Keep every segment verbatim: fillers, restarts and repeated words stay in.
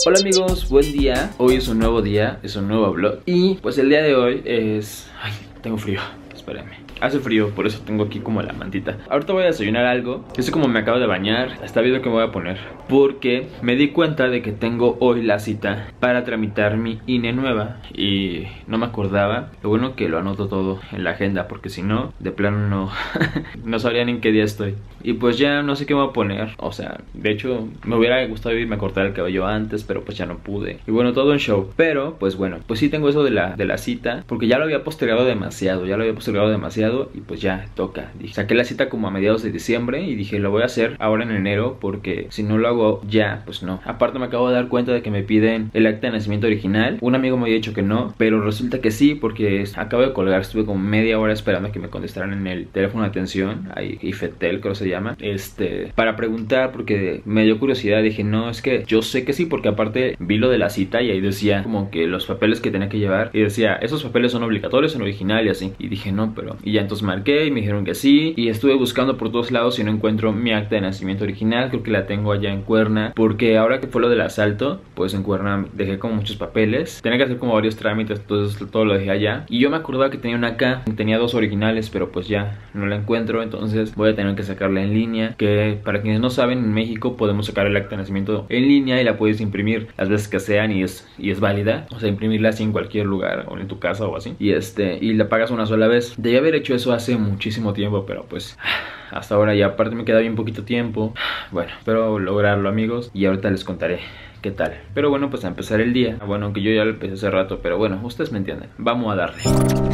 Hola amigos, buen día. Hoy es un nuevo día, es un nuevo vlog. Y pues el día de hoy es... Ay, tengo frío, espérenme. Hace frío, por eso tengo aquí como la mantita. Ahorita voy a desayunar algo. Yo sé como me acabo de bañar. Está viendo que me voy a poner, porque me di cuenta de que tengo hoy la cita para tramitar mi I N E nueva y no me acordaba. Lo bueno que lo anoto todo en la agenda, porque si no, de plano no no sabrían en qué día estoy. Y pues ya no sé qué me voy a poner. O sea, de hecho me hubiera gustado irme a cortar el cabello antes, pero pues ya no pude. Y bueno, todo en show. Pero pues bueno, pues sí tengo eso de la, de la cita, porque ya lo había postergado demasiado. Ya lo había postergado demasiado y pues ya toca. Saqué la cita como a mediados de diciembre y dije, lo voy a hacer ahora en enero, porque si no lo hago ya, pues no. Aparte me acabo de dar cuenta de que me piden el acta de nacimiento original. Un amigo me había dicho que no, pero resulta que sí, porque acabo de colgar. Estuve como media hora esperando a que me contestaran en el teléfono de atención, ahí IFETEL creo que se llama, este, para preguntar, porque me dio curiosidad. Dije, no, es que yo sé que sí, porque aparte vi lo de la cita y ahí decía como que los papeles que tenía que llevar, y decía, esos papeles son obligatorios en original y así. Y dije, no, pero... Y ya entonces marqué y me dijeron que sí, y estuve buscando por todos lados y no encuentro mi acta de nacimiento original. Creo que la tengo allá en Cuerna, porque ahora que fue lo del asalto, pues en Cuerna dejé como muchos papeles. Tenía que hacer como varios trámites, entonces todo lo dejé allá. Y yo me acordaba que tenía una acá, tenía dos originales, pero pues ya no la encuentro, entonces voy a tener que sacarla en línea. Que para quienes no saben, en México podemos sacar el acta de nacimiento en línea y la puedes imprimir las veces que sean y es, y es válida. O sea, imprimirla así en cualquier lugar o en tu casa o así. Y este, y la pagas una sola vez. Debí haber hecho eso hace muchísimo tiempo, pero pues hasta ahora ya, aparte me queda bien poquito tiempo. Bueno, espero lograrlo amigos, y ahorita les contaré qué tal. Pero bueno, pues a empezar el día. Bueno, aunque yo ya lo empecé hace rato, pero bueno, ustedes me entienden. Vamos a darle.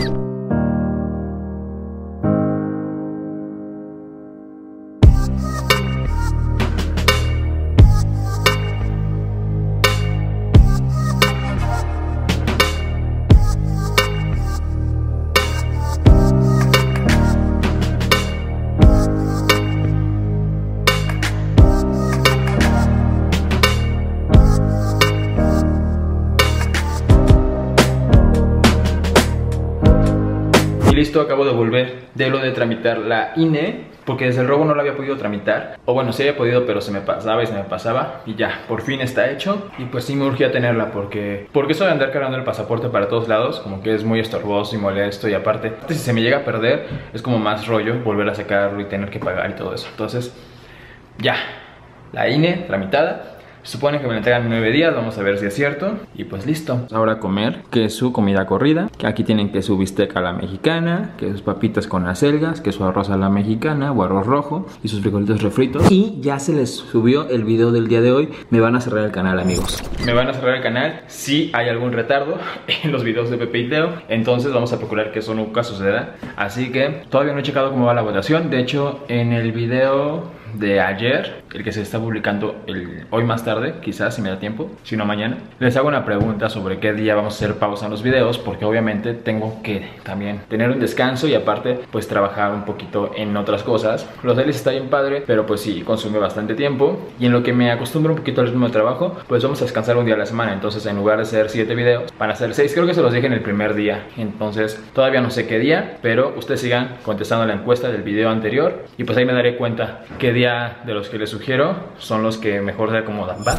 Listo, acabo de volver de lo de tramitar la I N E, porque desde el robo no lo había podido tramitar. O bueno, sí había podido, pero se me pasaba y se me pasaba. Y ya, por fin está hecho. Y pues sí me urgía tenerla, porque Porque eso de andar cargando el pasaporte para todos lados, como que es muy estorboso y molesto. Y aparte, si se me llega a perder, es como más rollo volver a sacarlo y tener que pagar y todo eso. Entonces, ya, la I N E tramitada. Se supone que me la entregan en nueve días, vamos a ver si es cierto. Y pues listo. Ahora a comer, que es su comida corrida. Que aquí tienen que su bistec a la mexicana, que sus papitas con acelgas, que su arroz a la mexicana o arroz rojo, y sus frijolitos refritos. Y ya se les subió el video del día de hoy. Me van a cerrar el canal amigos. Me van a cerrar el canal si hay algún retardo en los videos de Pepe y Teo. Entonces vamos a procurar que eso nunca suceda. Así que todavía no he checado cómo va la votación. De hecho, en el video de ayer, el que se está publicando el, hoy más tarde, quizás si me da tiempo, si no mañana, les hago una pregunta sobre qué día vamos a hacer pausa en los videos, porque obviamente tengo que también tener un descanso y aparte pues trabajar un poquito en otras cosas. Los dailies está bien padre, pero pues sí, consume bastante tiempo, y en lo que me acostumbro un poquito al ritmo de trabajo, pues vamos a descansar un día a la semana. Entonces en lugar de hacer siete videos, van a ser seis. Creo que se los dije en el primer día, entonces todavía no sé qué día, pero ustedes sigan contestando la encuesta del video anterior y pues ahí me daré cuenta qué día de los que les sugiero son los que mejor se acomodan, ¿va?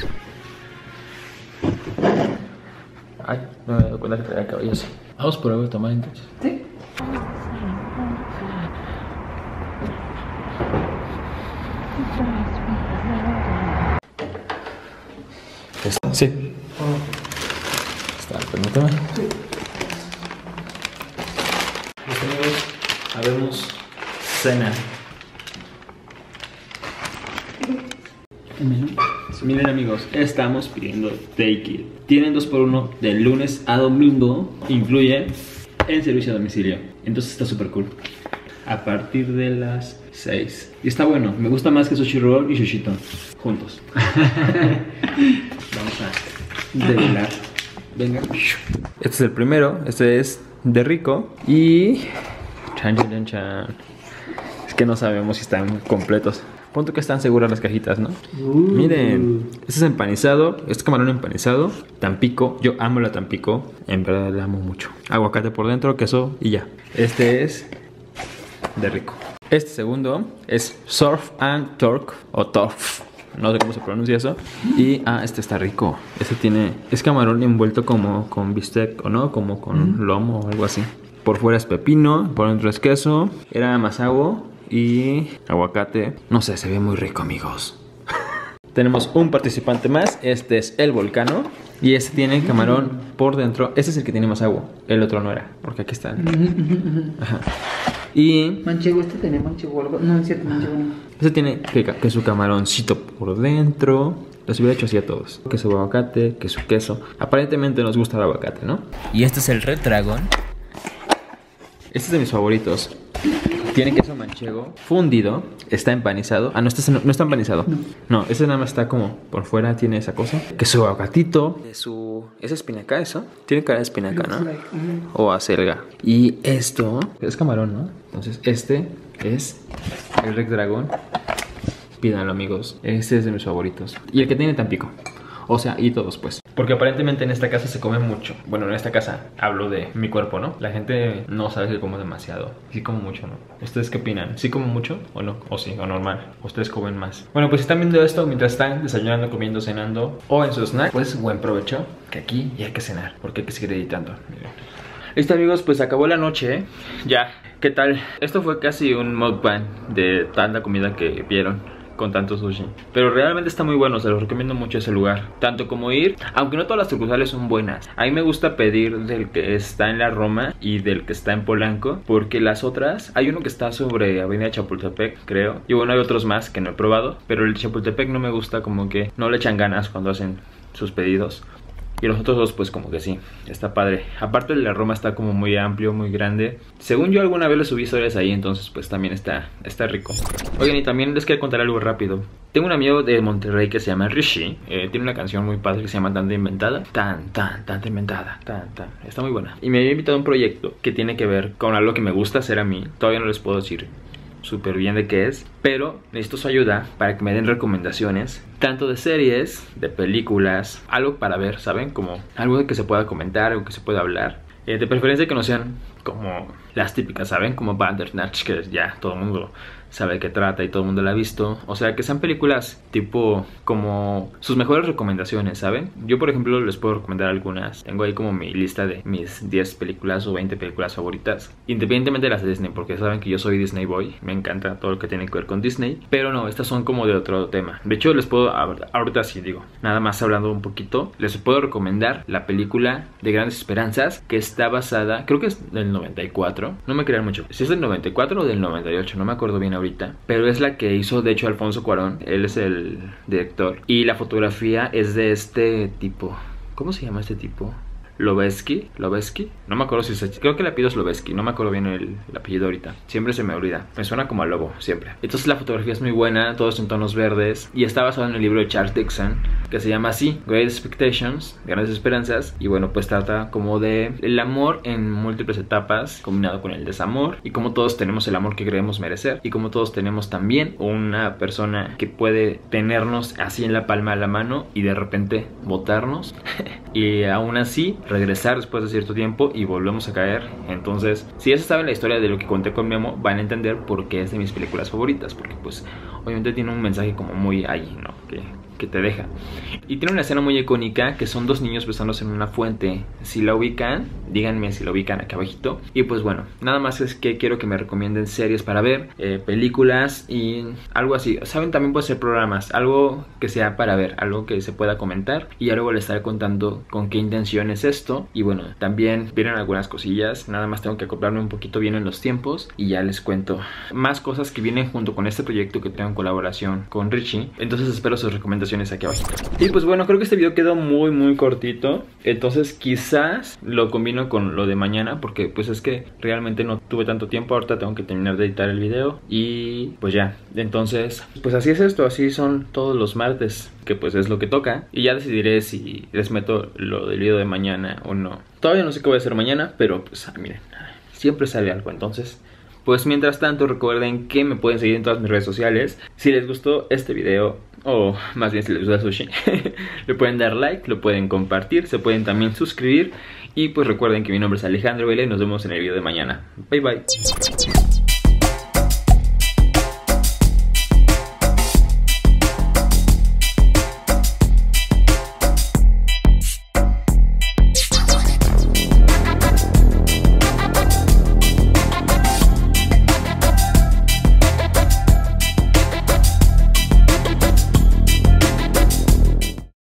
Ay, no me he dado cuenta que traía el cabello así. Vamos por algo de tomar entonces. Sí. Sí. Está, permítame. Sí. Los amigos, habemos cena. Miren amigos, estamos pidiendo Take It. Tienen dos por uno de lunes a domingo. Incluye el servicio a domicilio. Entonces está súper cool. A partir de las seis. Y está bueno, me gusta más que Sushi Roll y Shushito juntos. Vamos a develar. Venga. Este es el primero, este es de rico. Y... Chan, chan, chan, chan. Es que no sabemos si están completos. Punto que están seguras las cajitas, ¿no? Uh. Miren, este es empanizado, este camarón empanizado, Tampico, yo amo la Tampico, en verdad la amo mucho. Aguacate por dentro, queso y ya. Este es de rico. Este segundo es Surf and Turk o Turf. no sé cómo se pronuncia eso. Y, ah, este está rico. Este tiene, es camarón envuelto como con bistec, ¿o no? Como con mm. lomo o algo así. Por fuera es pepino, por dentro es queso. Era masago y aguacate. No sé, se ve muy rico, amigos. Tenemos un participante más. Este es el Volcano. Y este tiene camarón por dentro. Este es el que tiene más agua. El otro no era, porque aquí está. Ajá. Y manchego, este tiene manchego. No, es cierto, manchego no. Este tiene que, que su camaroncito por dentro. Los hubiera hecho así a todos. Queso aguacate, queso queso. Aparentemente nos gusta el aguacate, ¿no? Y este es el Red Dragon. Este es de mis favoritos. Tiene queso manchego fundido. Está empanizado. Ah, no, este no, no está empanizado. No. No, este nada más está como por fuera. Tiene esa cosa. Queso aguacatito. De su... ¿Es espinaca eso? Tiene cara de espinaca, ¿no? O acelga. Y esto es camarón, ¿no? Entonces este es el Red Dragon. Pídanlo, amigos. Este es de mis favoritos. Y el que tiene Tampico. O sea, y todos pues. Porque aparentemente en esta casa se come mucho. Bueno, en esta casa hablo de mi cuerpo, ¿no? La gente no sabe que como demasiado. Sí como mucho, ¿no? ¿Ustedes qué opinan? ¿Sí como mucho o no? O sí, o normal. ¿Ustedes comen más? Bueno, pues si están viendo esto mientras están desayunando, comiendo, cenando o en su snack, pues buen provecho. Que aquí ya hay que cenar, porque hay que seguir editando. Miren. Listo, amigos, pues acabó la noche, ¿eh? Ya, ¿qué tal? Esto fue casi un mukbang de tanta comida que vieron con tanto sushi, pero realmente está muy bueno, se los recomiendo mucho ese lugar, tanto como ir, aunque no todas las sucursales son buenas. A mí me gusta pedir del que está en la Roma y del que está en Polanco, porque las otras, hay uno que está sobre Avenida Chapultepec, creo, y bueno, hay otros más que no he probado, pero el Chapultepec no me gusta, como que no le echan ganas cuando hacen sus pedidos. Y los otros dos pues como que sí, está padre. Aparte de la Roma está como muy amplio, muy grande. Según yo alguna vez le subí historias ahí, entonces pues también está, está rico. Oigan, y también les quiero contar algo rápido. Tengo un amigo de Monterrey que se llama Rishi. eh, Tiene una canción muy padre que se llama Tanta Inventada. Tan, tan, tanta inventada, tan, tan. Está muy buena. Y me había invitado a un proyecto que tiene que ver con algo que me gusta hacer a mí. Todavía no les puedo decir súper bien de qué es, pero necesito su ayuda para que me den recomendaciones, tanto de series, de películas, algo para ver, ¿saben? Como algo que se pueda comentar, algo que se pueda hablar, eh, de preferencia que no sean como las típicas, ¿saben? Como Bandersnatch, que ya todo el mundo sabe de qué trata y todo el mundo la ha visto. O sea, que sean películas tipo como sus mejores recomendaciones, ¿saben? Yo, por ejemplo, les puedo recomendar algunas. Tengo ahí como mi lista de mis diez películas o veinte películas favoritas, independientemente de las de Disney, porque saben que yo soy Disney Boy. Me encanta todo lo que tiene que ver con Disney. Pero no, estas son como de otro tema. De hecho, les puedo, ahorita sí digo, nada más hablando un poquito, les puedo recomendar la película de Grandes Esperanzas, que está basada, creo que es del noventa y cuatro. No me crean mucho, si es del noventa y cuatro o del noventa y ocho, no me acuerdo bien ahorita, pero es la que hizo de hecho Alfonso Cuarón. Él es el director y la fotografía es de este tipo. ¿Cómo se llama este tipo? Lovesky, Lovesky, no me acuerdo si es, creo que el apellido es Lovesky, no me acuerdo bien el, el apellido ahorita, siempre se me olvida, me suena como a lobo, siempre. Entonces la fotografía es muy buena, todos en tonos verdes, y está basado en el libro de Charles Dickens, que se llama así, Great Expectations, Grandes Esperanzas, y bueno, pues trata como de el amor en múltiples etapas, combinado con el desamor, y como todos tenemos el amor que creemos merecer, y como todos tenemos también una persona que puede tenernos así en la palma de la mano, y de repente botarnos, y aún así regresar después de cierto tiempo y volvemos a caer. Entonces, si ya saben la historia de lo que conté con Memo, van a entender por qué es de mis películas favoritas, porque pues obviamente tiene un mensaje como muy ahí, ¿no? Que, que te deja. Y tiene una escena muy icónica que son dos niños besándose en una fuente. Si la ubican, díganme si la ubican acá abajito. Y pues bueno, nada más es que quiero que me recomienden series para ver, eh, películas y algo así. Saben, también puede ser programas, algo que sea para ver, algo que se pueda comentar. Y ya luego les estaré contando con qué intención es esto. Y bueno, también vienen algunas cosillas. Nada más tengo que acoplarme un poquito bien en los tiempos y ya les cuento más cosas que vienen junto con este proyecto que tengo en colaboración con Richie. Entonces espero sus recomendaciones aquí abajo. Y pues bueno, creo que este video quedó muy muy cortito, entonces quizás lo combino con lo de mañana, porque pues es que realmente no tuve tanto tiempo. Ahorita tengo que terminar de editar el video y pues ya, entonces pues así es esto, así son todos los martes, que pues es lo que toca, y ya decidiré si les meto lo del video de mañana o no. Todavía no sé qué voy a hacer mañana, pero pues ah, miren, siempre sale algo. Entonces pues mientras tanto recuerden que me pueden seguir en todas mis redes sociales. Si les gustó este video, o más bien si les gusta el sushi, le pueden dar like, lo pueden compartir, se pueden también suscribir. Y pues recuerden que mi nombre es Alejandro Vela y nos vemos en el video de mañana. Bye bye.